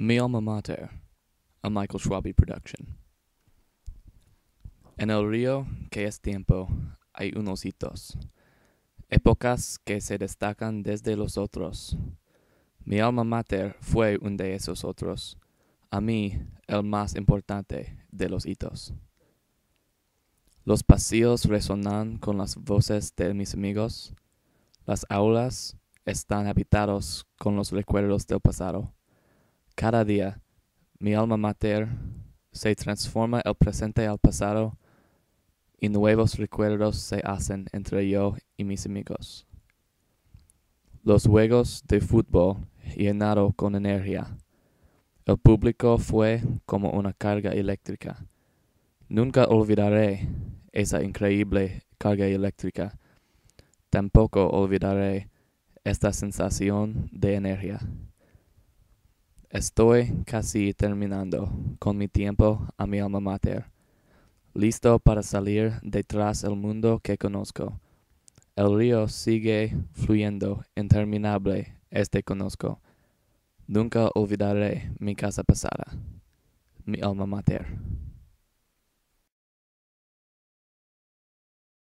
Mi Alma Mater, a Michael Schwabe production. En el río que es tiempo hay unos hitos, épocas que se destacan desde los otros. Mi alma mater fue uno de esos otros, a mí el más importante de los hitos. Los pasillos resonan con las voces de mis amigos, las aulas están habitados con los recuerdos del pasado. Cada día, mi alma mater se transforma el presente al pasado y nuevos recuerdos se hacen entre yo y mis amigos. Los juegos de fútbol llenaron con energía. El público fue como una carga eléctrica. Nunca olvidaré esa increíble carga eléctrica. Tampoco olvidaré esta sensación de energía. Estoy casi terminando con mi tiempo a mi alma mater, listo para salir detrás del mundo que conozco. El río sigue fluyendo interminable, conozco. Nunca olvidaré mi casa pasada, mi alma mater.